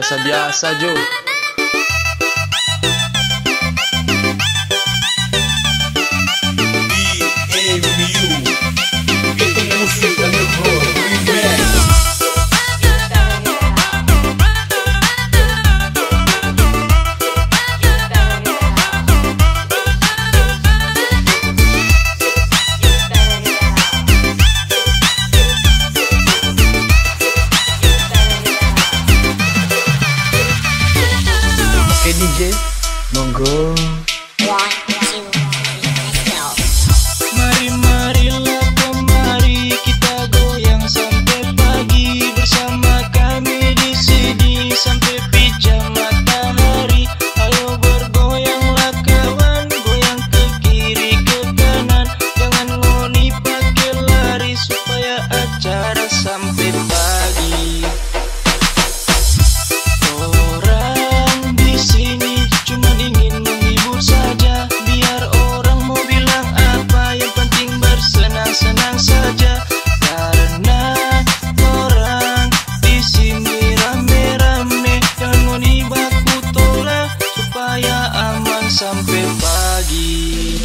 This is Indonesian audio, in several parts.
biasa-biasa Jo. DJ, monggo. Marilah kemari kita goyang sampai pagi bersama kami di sini sampai pijam matahari. Ayo bergoyanglah kawan, goyang ke kiri ke kanan, jangan ngoni pakai lari supaya acara sampai pagi. Senang saja karena orang di sini rame-rame, jangan ngoni baku tolak supaya aman sampai pagi.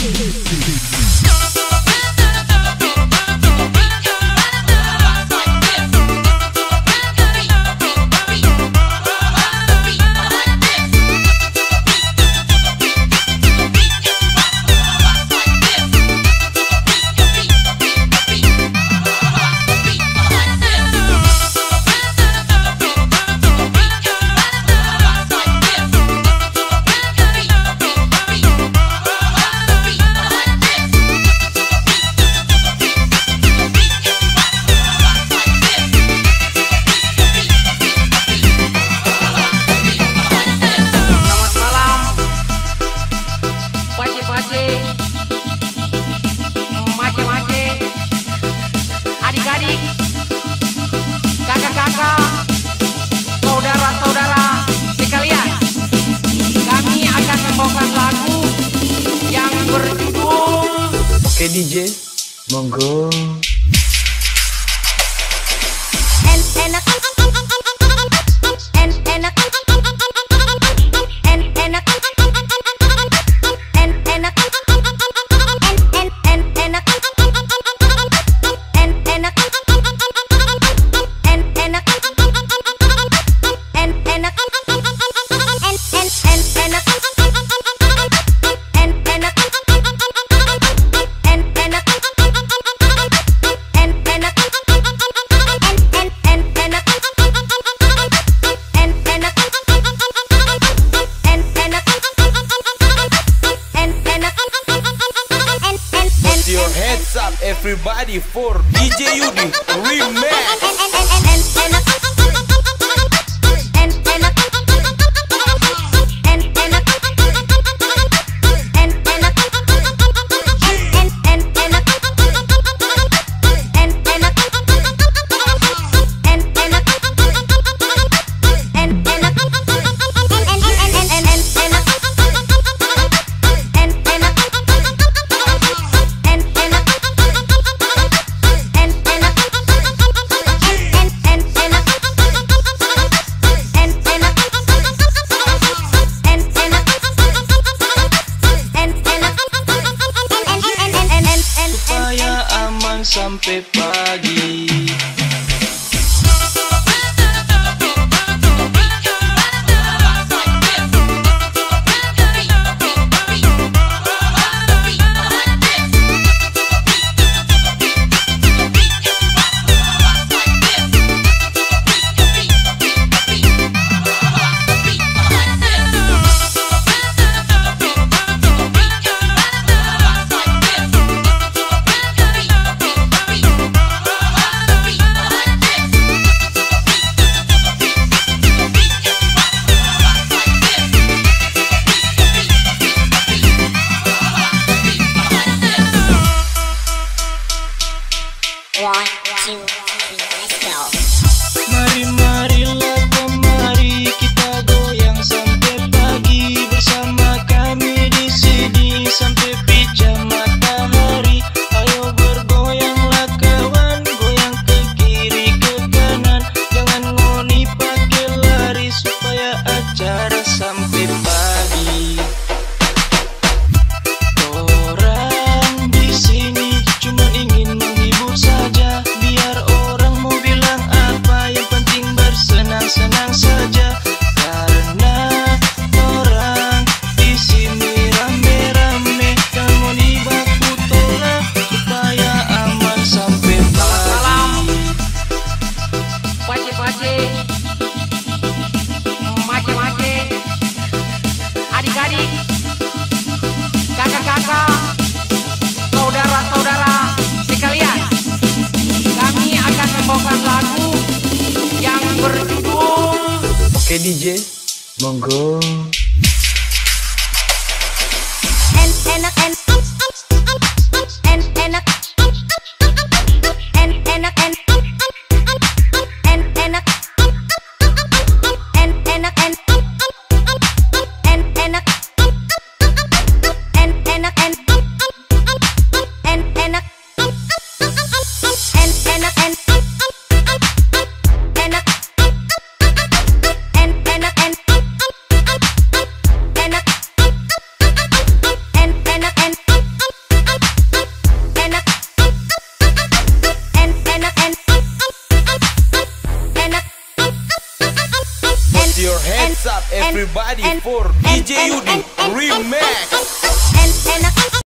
Adik-adik, kakak-kakak, saudara-saudara sekalian, kami akan membawakan lagu yang berjudul Oke DJ, monggo. Your heads up everybody for DJ Yudi Remix. Sampai pagi. Marilah kemari kita goyang sampai pagi bersama kami di sini sampai pijam matahari. Ayo bergoyanglah kawan, goyang ke kiri ke kanan, jangan ngoni pakai lari supaya Oke DJ, monggo. Your hands up everybody for DJ Yudi Remix.